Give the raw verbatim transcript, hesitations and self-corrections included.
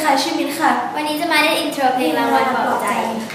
ค่ะชื่อมินค่ะวันนี้จะมาเล่นอินโทรเพลงรางวัลปลอบใจ